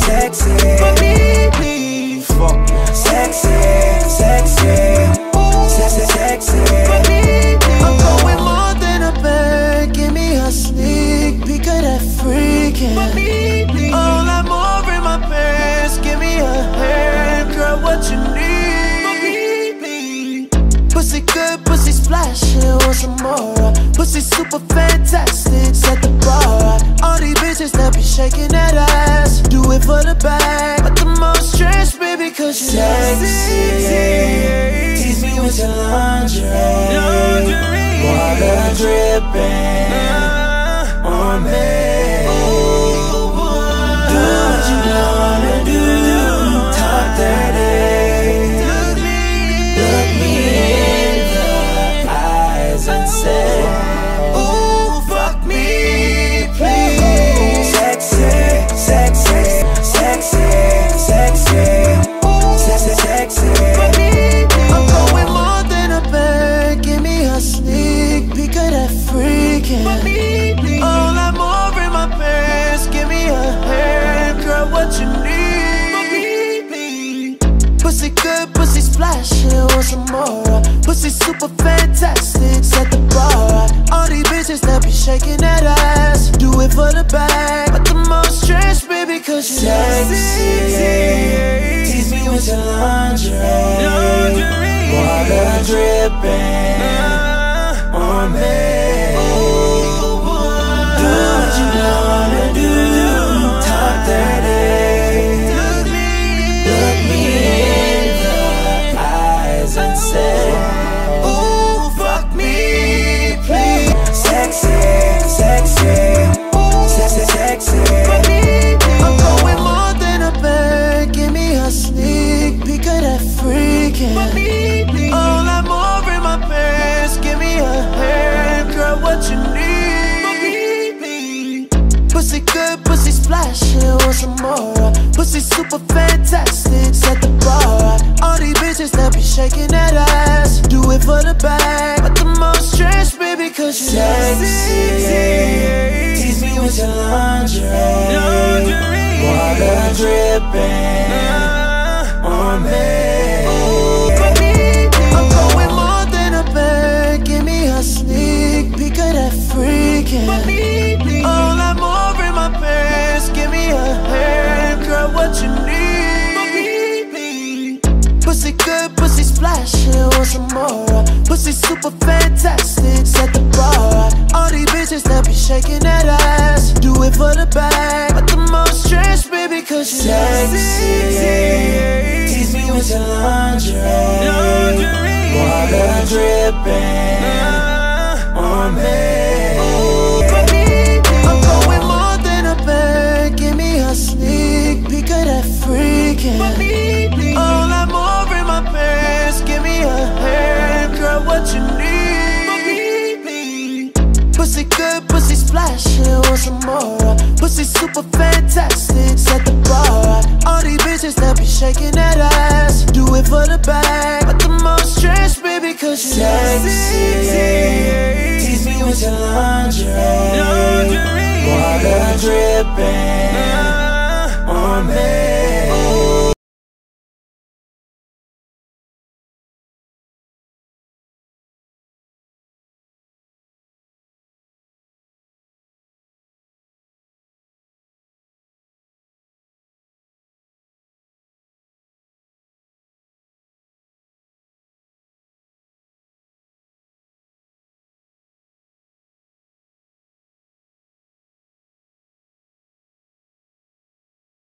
sexy. For me, please. Fuck yeah. Sexy, sexy, sexy, sexy. For me, please. I'm going more than a bag. Give me a sneak peek of that freaking. For me, please. All I'm more in my pants. Give me a hand, girl, what you need. For me, please. Pussy good, pussy splashing, want some more. Pussy super fantastic, set the bar. All these bitches that be shaking that ass, do it for the bag, but the most stress, baby, cause you're sexy. Tease me with your lingerie. Water dripping on me. Do what you wanna do. Talk dirty. Look me in the eyes and say, ooh, fuck me, please. Sexy, sexy, sexy, sexy, sexy, sexy. for me, I'm going more than a bag. Give me a sneak peek of that freaking. For me, please. All I'm more in my pants. Give me a hand, girl, what you need. For me, please. Pussy good, pussy splashing, want some more. Pussy super fantastic, set the bar. All these bitches that be shaking that ass, do it for the bag, but the most stress, baby, cause you're sexy. Tease me with your lingerie. Water dripping on me. Do what you wanna do. Talk dirty. Look me in the eyes and say, ooh, fuck me, please. Sexy, sexy, sexy, sexy. for me, I'm going more than a bag. Give me a sneak peek of that freaking. For me, please. All I'm more in my pants. Give me a hand, girl, what you need. For me, please. Pussy good, pussy splashing, want some more. Pussy super fantastic, set the bar. All these bitches that be shaking that ass, do it for the bag, but the most stress, baby, cause you're sexy. Tease me with your lingerie. Water dripping on me. For me, I'm going more than a bag. Give me a sneak peek of that freaking. For me, please. All I'm more in my pants. Give me a hand, girl, what you need. For me, please. Pussy good, pussy splashing, want some more. Pussy super fantastic, set the bar. All these bitches that be shaking that ass, do it for the bag, but the most stress, baby, cause you're Sexy. Tease me with your lingerie. Water dripping on me. For me, I'm going more than a bag. Give me a sneak peek of that freaking. For me, please. All I'm more in my pants. Give me a hand, girl, what you need. For me, please. Pussy good, pussy splashing, want some more. Pussy super fantastic, set the bar. All these bitches that be shaking that ass, do it for the bag, but the most stress, baby, cause you're Sexy. Tease me with your lingerie. Water dripping on me.